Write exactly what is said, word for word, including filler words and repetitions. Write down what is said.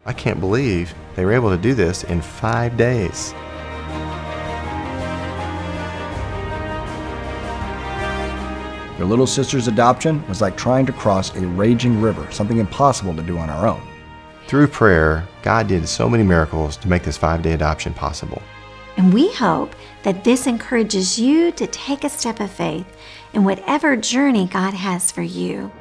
I can't believe they were able to do this in five days. Your little sister's adoption was like trying to cross a raging river, something impossible to do on our own. Through prayer, God did so many miracles to make this five-day adoption possible. And we hope that this encourages you to take a step of faith in whatever journey God has for you.